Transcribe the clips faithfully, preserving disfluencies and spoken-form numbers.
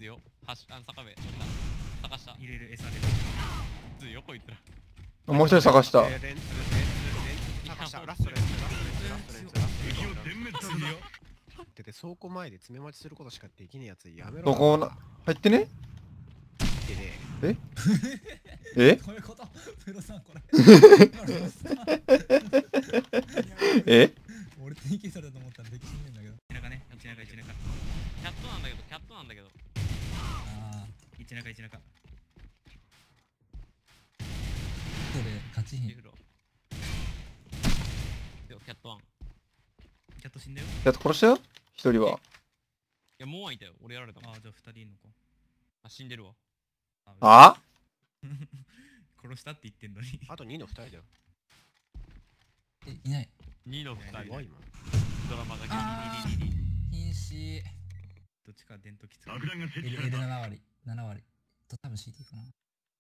よ。はし、あの坂部。探した。 入れる餌で。 ず横行ったら。 もう一人探した。 レンツレンツレンツ探したラストレンツラストレンツラストレンツラストレンツでで倉庫前で詰め待ちすることしかできねえやつやめろ。 どこな入ってね。 でねええこういうこと。プロさんこれ。 え俺ティーケーされたと思ったらできんねえんだけど。一中ね、一中一中。 キャットなんだけど、キャットなんだけど。 ああ、一中一中。これ勝ちひん。 キャットワン。 キャット死んだよ。 やっと殺したよ一人は。 いや、もうはいたよ。俺やられたもん。 ああ、じゃあ二人いんのか。 あ、死んでるわ。 あ殺したって言ってんのに。 あとにのふたりだよ。 え、いない。 にのふたり。 怖いもん。 ドラマがあー瀕死。 どっちか電動きつい。 L、L なな割。なな割。と多分 シーティー かな。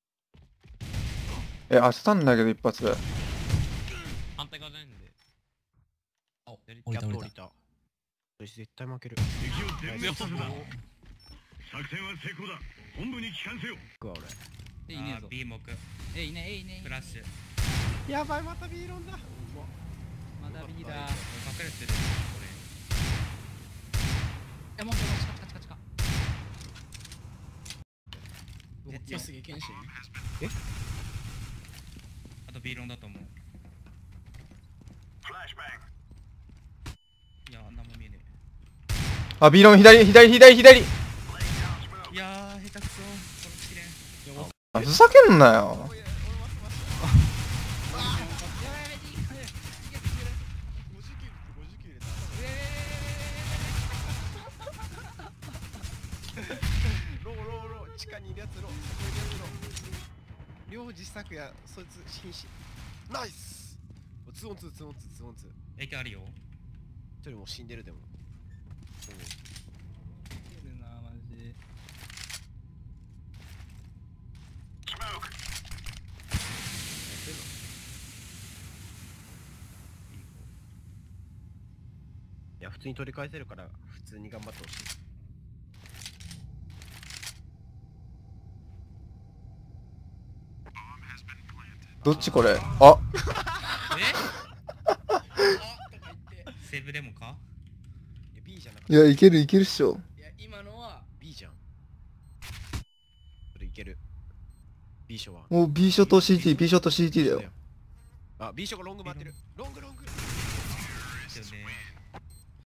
え、当てたんだけど一発で。 反対側じゃないんで。 あ、 やり降りた降りた。 降りた。それ絶対負ける。 強そうだ。 作戦は成功だ。本部に帰還せよ。 僕はえ、いねえぞ。 B 目。 え、いねえ、いねえ。 フラッシュ。 俺。やばい、またビーロンだ。 まだ B だ。 隠れてる。こえ、もう、近か近か近か。 れ。 絶すげえ剣心。 あと B ロンだと思う。いや、何も見えねあ、ビーロン左左左左。 え。いやー、下手くそ。殺しきれん。 あ、ふざけんなよ。 ローローロー、地下にいるやつロー、そこいるやつロー。両自作や、そいつ瀕死。ナイス。ツーオンツー、ツーオンツー、ツーオンツー。 影響あるよ。 一人もう死んでるでも。 いるな、マジ。 いや、普通に取り返せるから、普通に頑張ってほしい。 どっちこれ。あ、 セーブでもか。 いや、B じゃなかった。 いや、いけるいけるっしょ。 いや、今のは B じゃん。それいける。B ショは。 もう B ショット シーティー、B ショット シーティー だよ。 あ、B ショがロング回ってる。ロングロング。 ですよね。